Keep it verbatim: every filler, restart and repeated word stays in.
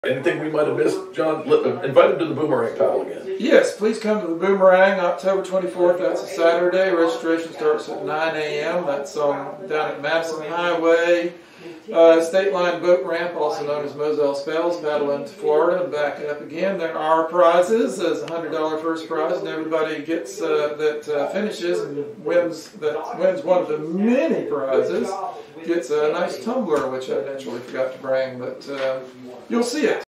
Anything we might have missed, John? Let, invite him to the Boomerang paddle again. Yes, please come to the Boomerang, October twenty-fourth. That's a Saturday. Registration starts at nine A M That's um, down at Madison Highway. Uh, State Line Boat Ramp, also known as Moselle Spells, paddle into Florida and back up again. There are prizes. There's a one hundred dollar first prize, and everybody gets uh, that uh, finishes and wins that wins one of the many prizes gets a nice tumbler, which I eventually forgot to bring, but uh, you'll see it.